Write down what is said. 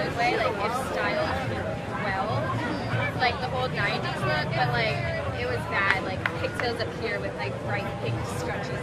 good way, like if styled well, like the whole 90s look, but like it was bad, like pigtails up here with like bright pink scrunchies